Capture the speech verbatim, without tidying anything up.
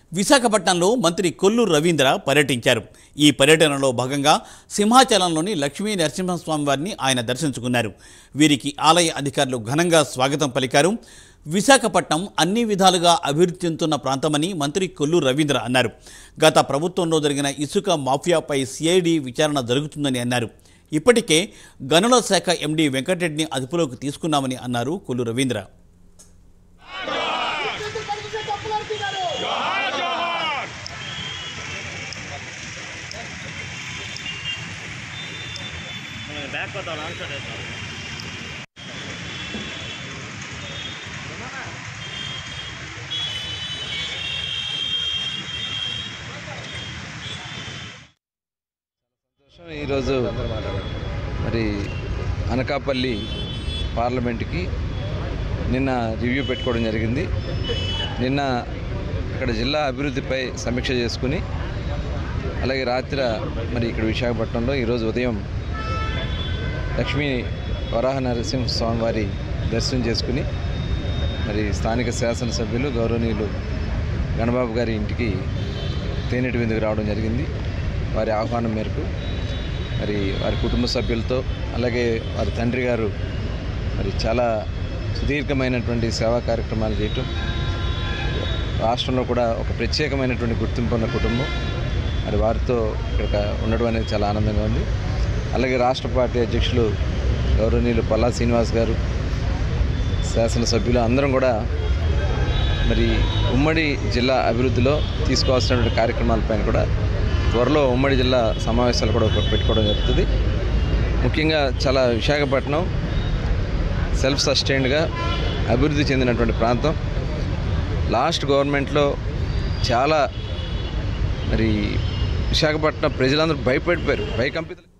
విశాఖపట్నంలో మంత్రి కొల్లు రవీంద్ర పర్యటించారు. ఈ పర్యటనలో భాగంగా సింహాచలంలోని లక్ష్మీ నరసింహస్వామి వారిని ఆయన దర్శించుకున్నారు. వీరికి ఆలయ అధికారులు ఘనంగా స్వాగతం పలికారు. విశాఖపట్నం అన్ని విధాలుగా అభివృద్ధి చెందుతున్న ప్రాంతమని మంత్రి కొల్లు రవీంద్ర అన్నారు. గత ప్రభుత్వంలో జరిగిన ఇసుక మాఫియాపై సిఐడి విచారణ జరుగుతుందని అన్నారు. ఇప్పటికే గనుల శాఖ ఎండీ వెంకటరెడ్డిని అదుపులోకి తీసుకున్నామని అన్నారు కొల్లు రవీంద్ర. ఈరోజు మరి అనకాపల్లి పార్లమెంట్కి నిన్న రివ్యూ పెట్టుకోవడం జరిగింది. నిన్న ఇక్కడ జిల్లా అభివృద్ధిపై సమీక్ష చేసుకుని అలాగే రాత్రి మరి ఇక్కడ విశాఖపట్నంలో ఈరోజు ఉదయం లక్ష్మీ వరాహ నరసింహ స్వామి వారి దర్శనం చేసుకుని మరి స్థానిక శాసనసభ్యులు గౌరవనీయులు గణబాబు గారి ఇంటికి తేనెటి విందుకు రావడం జరిగింది. వారి ఆహ్వానం మేరకు మరి వారి కుటుంబ సభ్యులతో అలాగే వారి తండ్రి గారు మరి చాలా సుదీర్ఘమైనటువంటి సేవా కార్యక్రమాలు చేయటం, రాష్ట్రంలో కూడా ఒక ప్రత్యేకమైనటువంటి గుర్తింపు ఉన్న కుటుంబం, మరి వారితో ఇక్కడ ఉండడం అనేది చాలా ఆనందంగా ఉంది. అలాగే రాష్ట్ర పార్టీ అధ్యక్షులు గౌరవనీయులు పల్లా శ్రీనివాస్ గారు, శాసనసభ్యులు అందరం కూడా మరి ఉమ్మడి జిల్లా అభివృద్ధిలో తీసుకోవాల్సినటువంటి కార్యక్రమాలపైన కూడా త్వరలో ఉమ్మడి జిల్లా సమావేశాలు కూడా పెట్టుకోవడం జరుగుతుంది. ముఖ్యంగా చాలా విశాఖపట్నం సెల్ఫ్ సస్టైన్డ్గా అభివృద్ధి చెందినటువంటి ప్రాంతం. లాస్ట్ గవర్నమెంట్లో చాలా మరి విశాఖపట్నం ప్రజలందరూ భయపడిపోయారు, భయకంపితులు